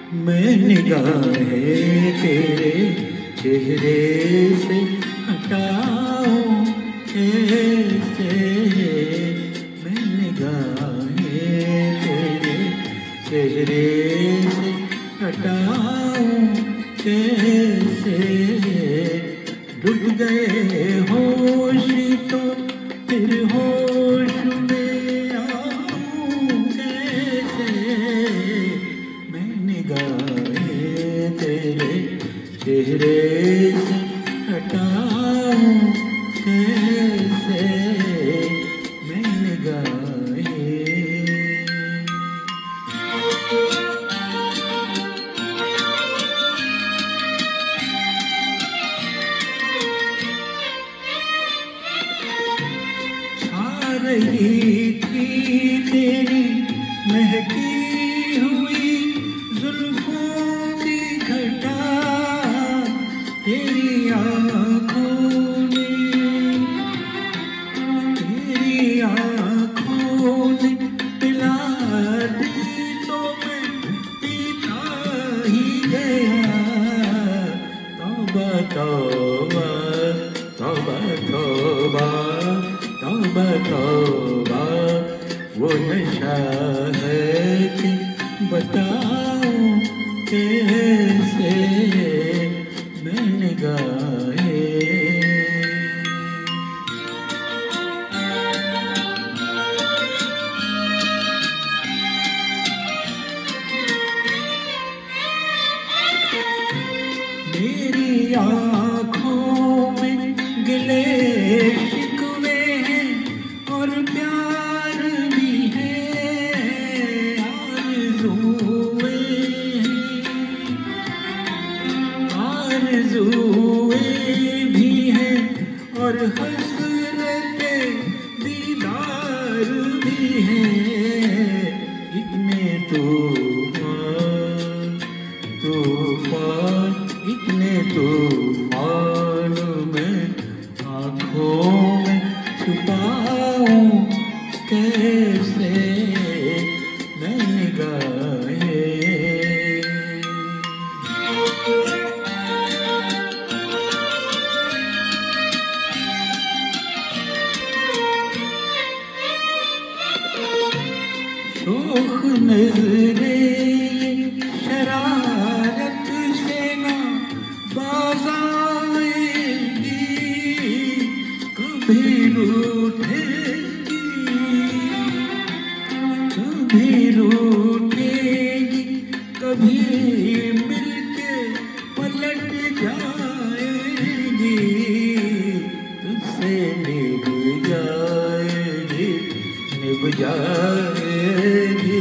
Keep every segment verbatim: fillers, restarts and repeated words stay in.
मैं निगाहें तेरे चेहरे से हटाऊं कैसे, मैं निगाहें तेरे चेहरे से हटाऊं कैसे। डूब गए होश तो फिर होश में आऊं कैसे, मैं निगाहें तेरे चेहरे से हटाऊं कैसे, मैं निगाहें। छा रही थी तेरी महकी हुई जुल्फों की घटा, तेरी आँखों ने तेरी आँखों ने पिला दी तो मैं पीता ही गया। तौबा तौबा तौबा तौबा तौबा तौबा, वो नशा है कि बताऊं कैसे, मैं निगाहें। मेरी आँखों में गिले शिकवे हैं और प्यार भी है, आरज़ूएं आरज़ूएं भी हैं और हसरतें दीदार भी हैं। इतने तूफान तूफान इतने तूफान में आँखों में छुपाऊं कैसे, मैं निगाहें। शोख नजरे शरारत से ना बाज आएगी, कभी रूठेगी कभी रूठेगी, कभी मिलके पलट जाएगी। तुझसे निभ जाएगी निभ जाएगी,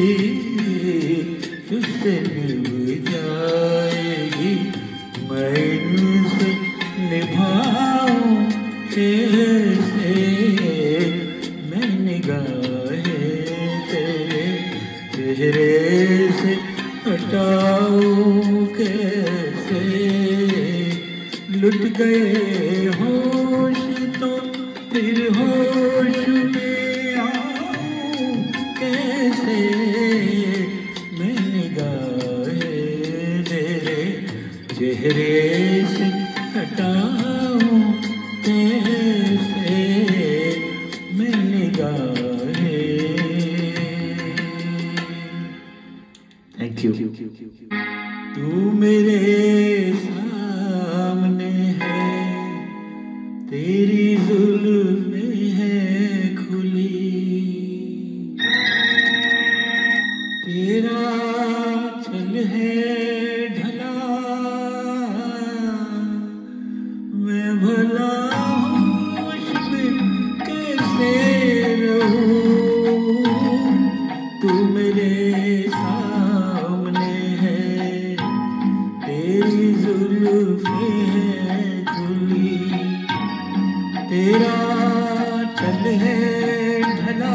तुझसे निभ जाएगी, मैं इनसे निभाऊं कैसे, मैं निगाहें तेरे चेहरे से हटाऊं कैसे। लुट गए होश तो फिर होश में आऊं कैसे, मैं निगाहें तेरे चेहरे से हटाऊं कैसे, मैं निगाहें। Thank you. तू मेरे सामने है, तेरी जुल्फ़ें हैं खुली, तेरा चल है ढला, मैं भला होश में कैसे रहूं। तू मेरे सामने है, तेरी जुल्फ़ें हैं खुली, तेरा चल है ढला,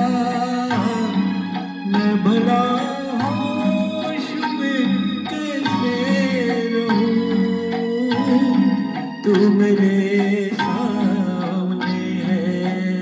मैं भला होश में कैसे रहूं। तू मेरे सामने है।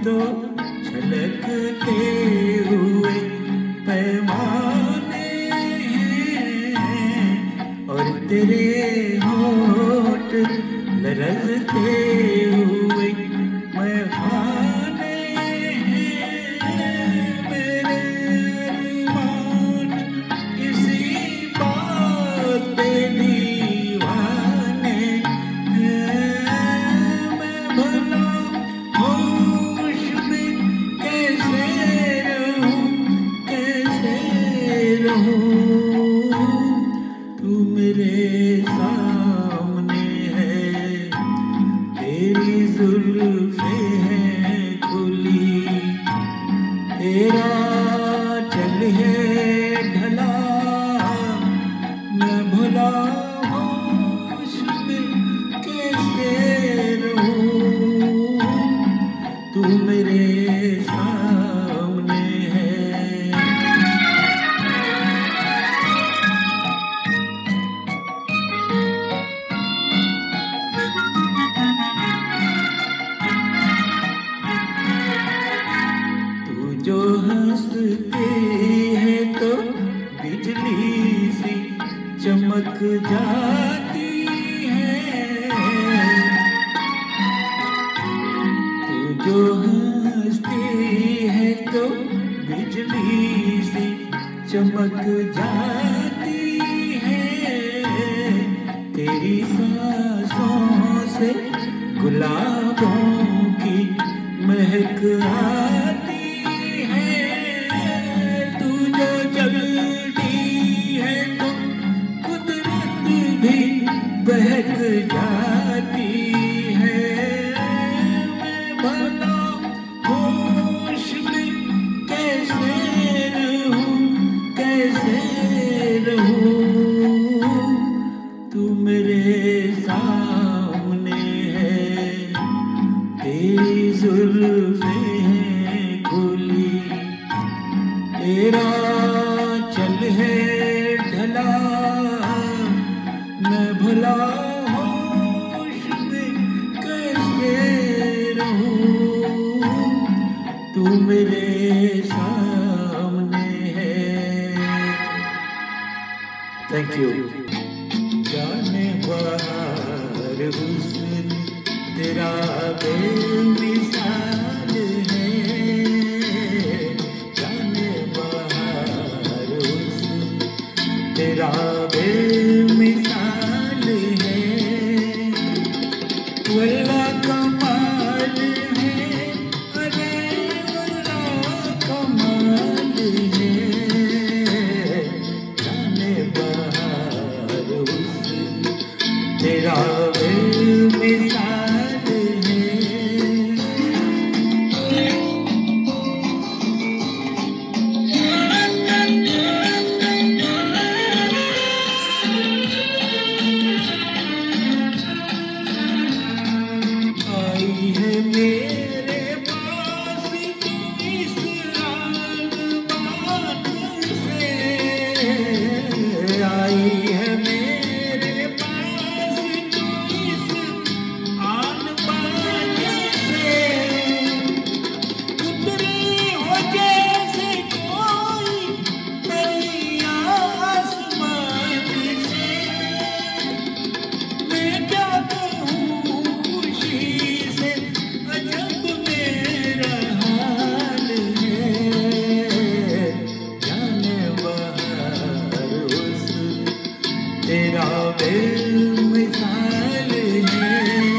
तो छलकते हुए पैमाने हैं और तेरे होठ लरजते हुए मैखाने हैं। मेरे अरमान इसी बात पे दीवाने हैं। मैं भला होश में कैसे रहूं, कैसे रहूं, तू मेरे सामने है। तेरी जुल्फें हैं खुली, तेरा चल है ढला, मैं भला होश में कैसे रहूं, तू मेरे सामने है। तू जो हंसती है तो बिजली सी चमक जाती है। तू जो हंसती है तो बिजली सी चमक जाती है। तेरी सांसों से गुलाबों की महक आती है। तू जो चलती है तो कुदरत भी बहक जाती है। मैं भला होश में कैसे रहूं, कैसे रहूं, तू मेरे सामने है। तेरी जुल्फें हैं खुली, तेरा चल है ढला, मैं भला होश में कैसे रहूं, तू मेरे सामने है। Thank you. जाने बाहर हुस्न तेरा बेमिसाल है, जाने बाहर हुस्न तेरा बेमिसाल है। वल्लाह कमाल है, अरे वल्लाह कमाल है, जाने बाहर हुस्न तेरा बेमिसाल है। आई है मेरे पास तू इस आलमान से, आई है मेरे पास तू इस आलमान से। उतरी हो जैसे कोई मेरी आसमान से, मैं क्या कहूँ खुशी से, अजब मेरा हाल है, जाने बाहर हुस्न तेरा बेमिसाल है।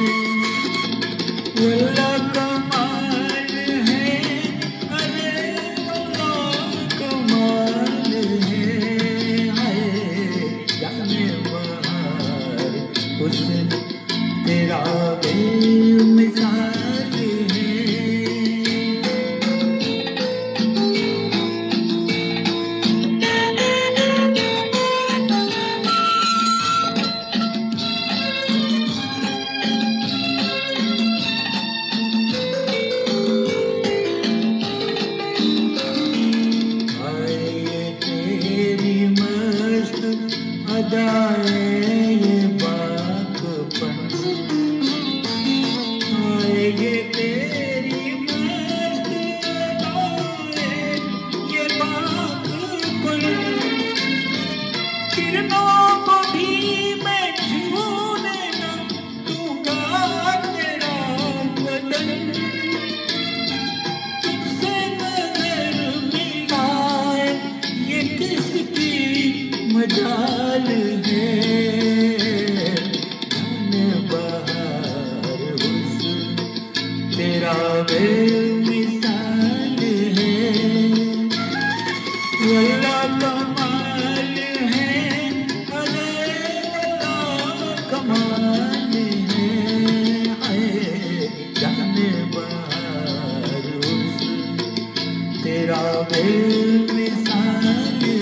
वल्लाह कमाल है, अरे वल्लाह कमाल है, हाय जाने बाहर हुस्न तेरा बेमिसाल है। आए तेरी मस्त अदाएं ये बाकपन, आए तेरा बेमिसाल है, अल्लाह कमाल है, अरे अल्लाह कमाल है, जाने बार तेरा बेमिसाल है।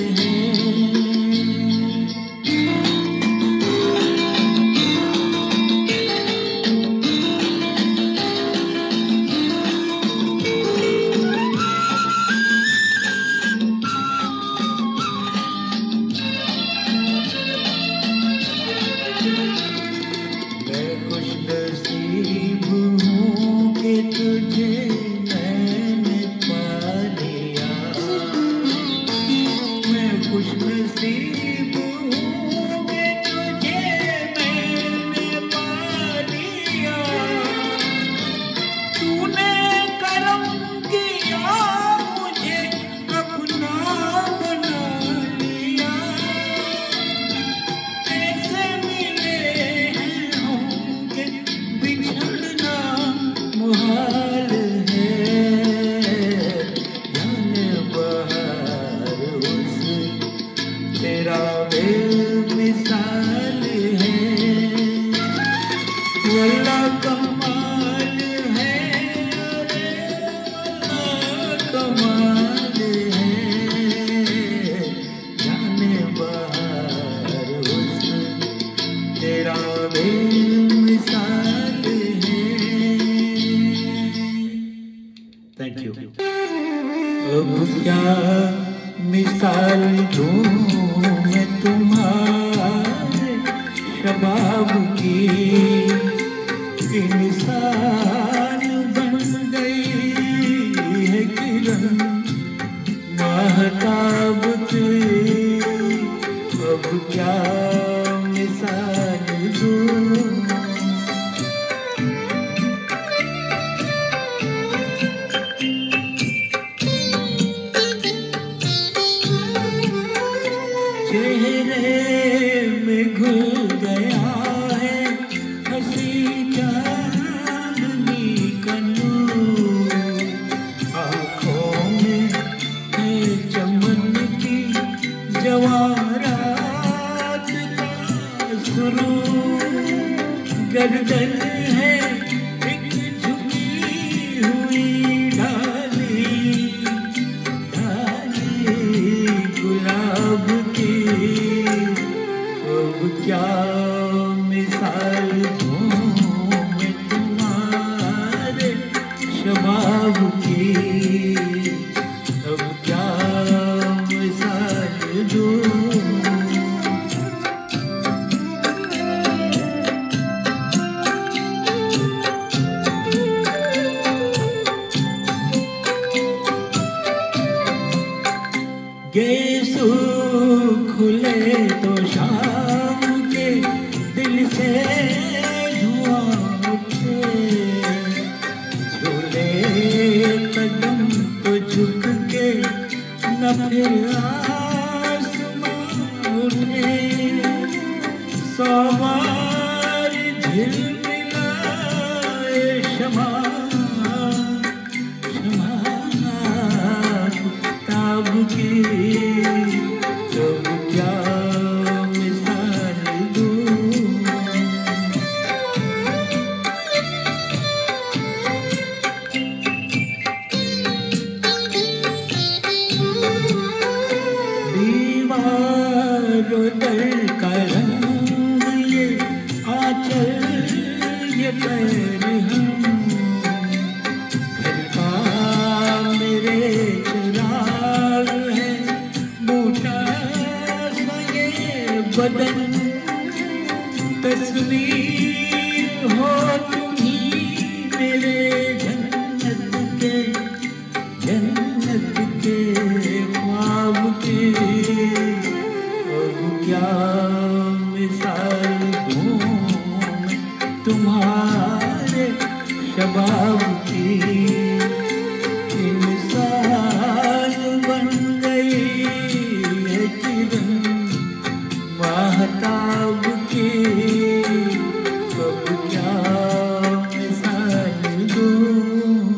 मैं खुशनसीब हूँ कि तुझे मैंने पा लिया, मैं खुशनसीब हूँ कि तुझे मैंने पा लिया, तूने करम किया मुझे अपना बना लिया, ऐसे मिले हैं हम के बिछड़ना मुहाल है, जाने बहार उस तेरा बेमिसाल है, अल्लाह कमाल है, अरे अल्लाह कमाल है, जाने बहार उस तेरा बेमिसाल है। Thank you. अब क्या मिसाल दूं मैं तुम्हारे शबाब की, इंसान बन गई है किरण महताब की, अब क्या मिसाल दूं। चेहरे में घुल गया है हंसी चांदनी का नूर, आँखों में है चमन की जवारात का सुरूर, गर्दन है एक झुकी हुई डाली, डाली गुलाब की, अब क्या मिसाल दूं मैं तुम्हारे शबाब की, अब क्या मिसाल दूं। गेसू खुले तो शाम के दिल से धुआं उठे, झूले कदम तो झुक के न फिर आसमां उठे, सौ बार झिलमिलाए शमा शमा ताब की, अब क्या मिसाल दूं। दीवारों दर का रंग ये आंचल ये पैर हम, घर का मेरे चिराग है बूटा सा ये बदन, तस्वीर हो तुम्ही मेरे जन्नत के, जन्नत के ख्वाब की, अब क्या मिसाल दूं मैं तुम्हारे शबाब की, इंसान बन गई है किरण महताब की, अब क्या मिसाल दूं।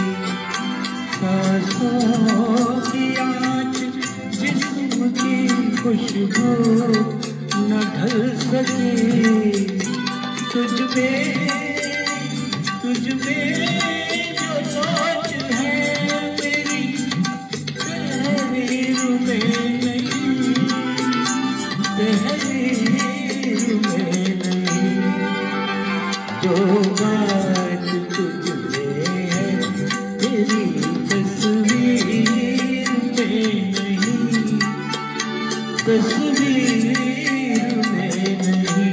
सांसों की आँच जिस्म की खुशबू न ढल सके तुझ में तुझ में जो सोच है मेरी तहरीर में नहीं तहरीर में नहीं जो बात तुझ में है तेरी तस्वीर में नहीं तस्वीर में नहीं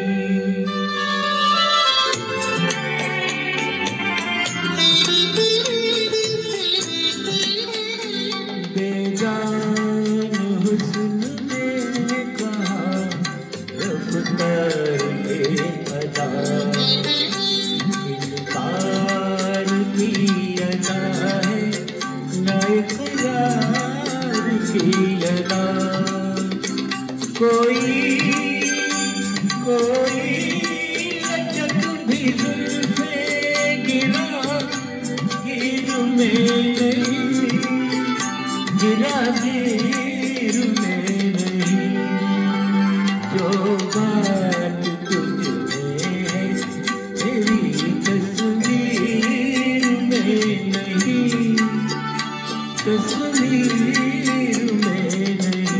बेजान हुस्न ने कहा रफ्तार के अदा इनकार की अदा है ना इकरार की अदा कोई कोई लचक भी जुल्फे गिरा गिर में नहीं गिरा गिर में नहीं जो बात तुझ में है तेरी तस्वीर में नहीं तस्वीर में नहीं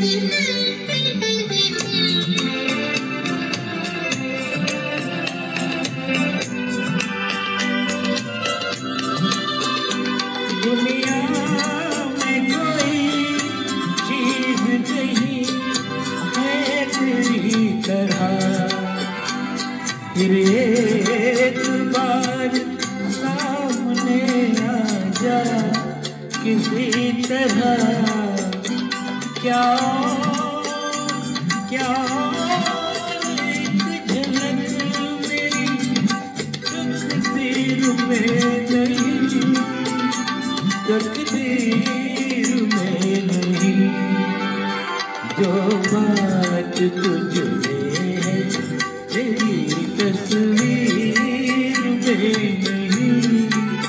दुनिया में कोई चीज नहीं है तेरी तरह फिर एक बार सामने आ जा किसी तरह क्या क्या एक झलक मेरी तकदीर में नहीं तकदीर में नहीं जो बात तुझ में है तेरी तस्वीर में नहीं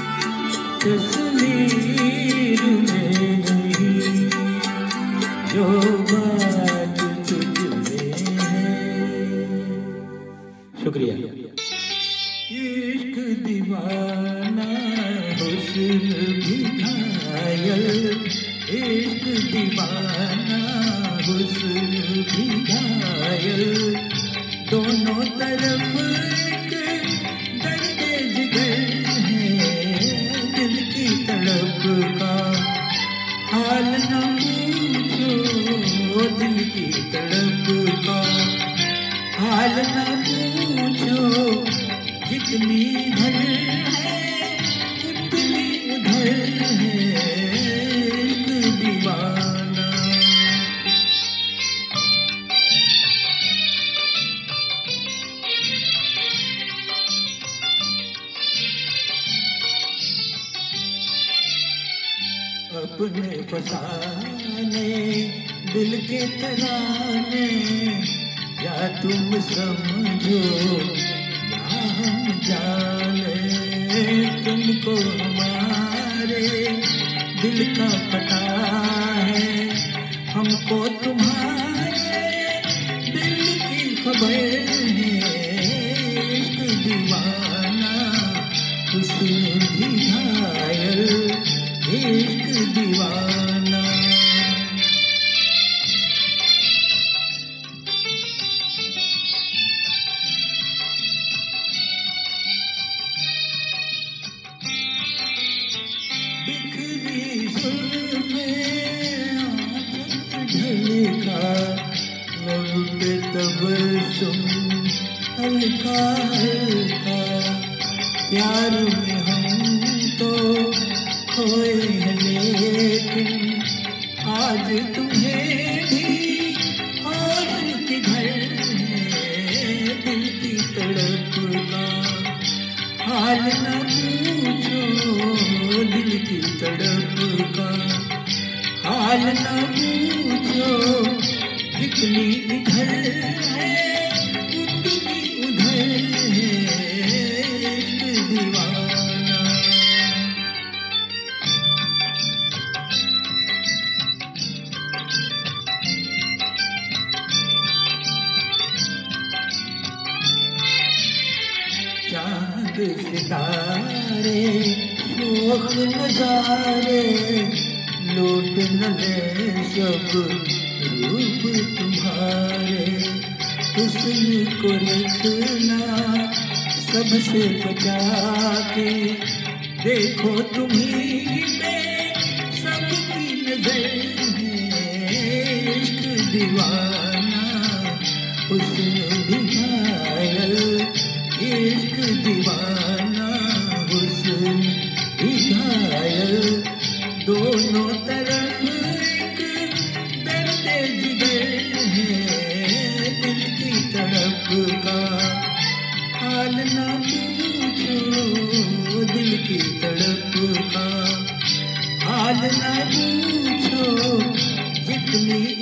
तस्वीर में नहीं जो बात तुझ में है। शुक्रिया। इश्क दीवाना हुस्न भी घायल इश्क दीवाना हुस्न भी घायल दोनों तरफ एक दर्द जिगर है दिल की तड़प का हाल न पूछो दिल की तड़प का हाल न पूछो जितनी इधर है उतनी उधर है एक दीवाना अपने फसाने दिल के तराने या तुम समझो या हम जाने तुमको हमारे दिल का पता है हमको तुम्हारे दिल की खबर है एक दीवाना हुस्न भी घायल एक दीवाना बिखरी जुल्फे आँचल ढलका लब पे तबस्सुम हल्का हल्का प्यार में हम तो खोए हैं लेकिन आज तुम्हें भी होश किधर है दिल की तड़प का हाल न पूछो दिल की तड़प का हाल न पूछो जितनी इधर है उतनी उधर है एक दीवाना सितारे शोख नजारे लूट न ले सब रूप तुम्हारे। हुस्न को रखना सबसे बचा के, देखो तुम्हीं पे सबकी नजर है। इश्क दीवाना हुस्न भी घायल, इश्क दीवाना हुस्न भी घायल। दोनों तरफ एक दर्द जिगर है, दिल की तरफ का हाल ना पूछो, दिल की तड़प का हाल ना पूछो। जितनी